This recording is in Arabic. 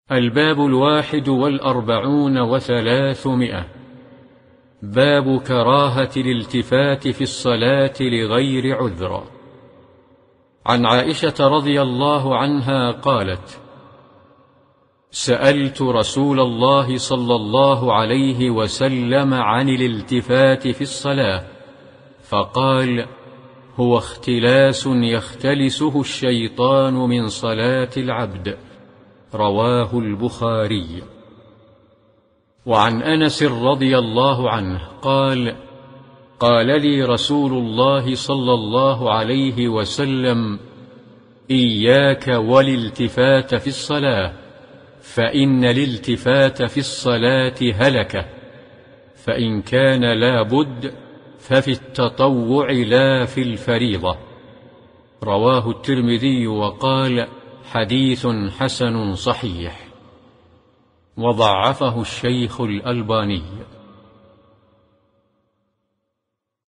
الباب 41 و300. باب كراهة الالتفات في الصلاة لغير عذر. عن عائشة رضي الله عنها قالت: سألت رسول الله صلى الله عليه وسلم عن الالتفات في الصلاة، فقال: هو اختلاس يختلسه الشيطان من صلاة العبد. رواه البخاري. وعن أنس رضي الله عنه قال: قال لي رسول الله صلى الله عليه وسلم: إياك والالتفات في الصلاة، فإن الالتفات في الصلاة هلكة، فإن كان لا بد ففي التطوع لا في الفريضة. رواه الترمذي وقال: حديث حسن صحيح، وضعفه الشيخ الألباني.